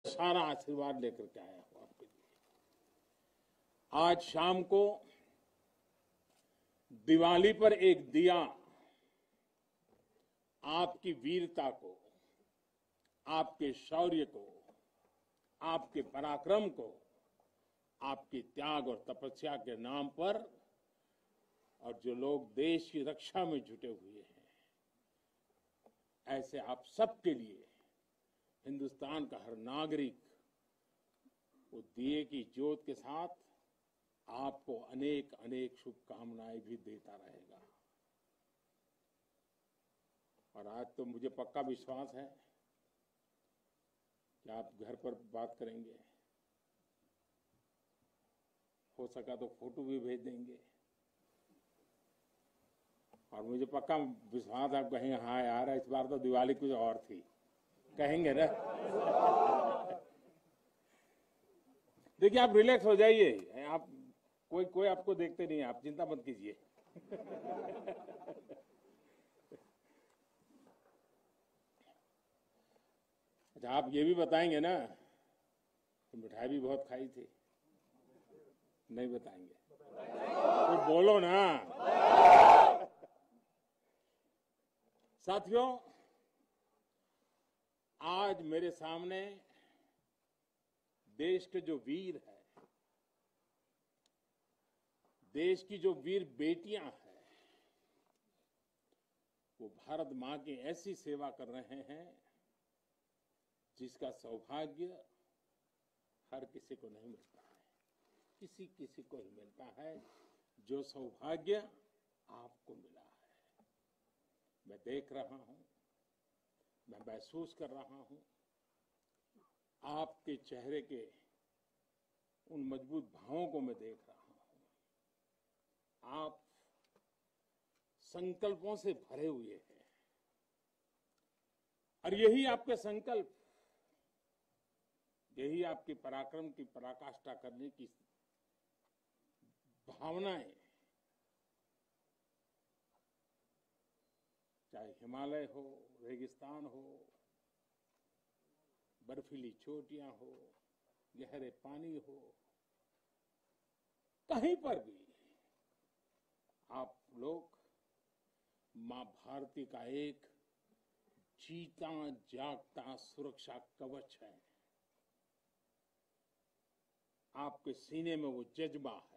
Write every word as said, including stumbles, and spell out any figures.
सारा आशीर्वाद लेकर के आया हूं आपके लिए। आज शाम को दिवाली पर एक दिया आपकी वीरता को, आपके शौर्य को, आपके पराक्रम को, आपके त्याग और तपस्या के नाम पर, और जो लोग देश की रक्षा में जुटे हुए हैं, ऐसे आप सबके लिए हिंदुस्तान का हर नागरिक वो दिए की ज्योत के साथ आपको अनेक अनेक शुभकामनाएं भी देता रहेगा। और आज तो मुझे पक्का विश्वास है कि आप घर पर बात करेंगे, हो सका तो फोटो भी भेज देंगे, और मुझे पक्का विश्वास आप कहेंगे हाँ यार इस बार तो दिवाली कुछ और थी, कहेंगे ना। देखिए आप रिलैक्स हो जाइए, आप कोई कोई आपको देखते नहीं है, आप चिंता मत कीजिए। अच्छा आप ये भी बताएंगे ना कि मिठाई भी बहुत खाई थी? नहीं बताएंगे तो बोलो ना। साथियों, आज मेरे सामने देश के जो वीर हैं, देश की जो वीर बेटियां हैं, वो भारत मां की ऐसी सेवा कर रहे हैं जिसका सौभाग्य हर किसी को नहीं मिलता है। किसी किसी को ही मिलता है जो सौभाग्य आपको मिला है। मैं देख रहा हूं, मैं महसूस कर रहा हूं आपके चेहरे के उन मजबूत भावों को मैं देख रहा हूं। आप संकल्पों से भरे हुए हैं, और यही आपके संकल्प, यही आपकी पराक्रम की पराकाष्ठा करने की भावनाएं, चाहे हिमालय हो, रेगिस्तान हो, बर्फीली चोटियां हो, गहरे पानी हो, कहीं पर भी आप लोग मां भारती का एक जीता जागता सुरक्षा कवच है। आपके सीने में वो जज्बा है,